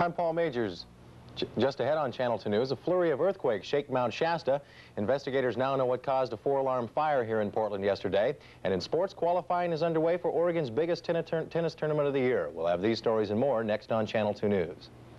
I'm Paul Majors. Just ahead on Channel 2 News, a flurry of earthquakes shake Mount Shasta. Investigators now know what caused a 4-alarm fire here in Portland yesterday. And in sports, qualifying is underway for Oregon's biggest tennis tournament of the year. We'll have these stories and more next on Channel 2 News.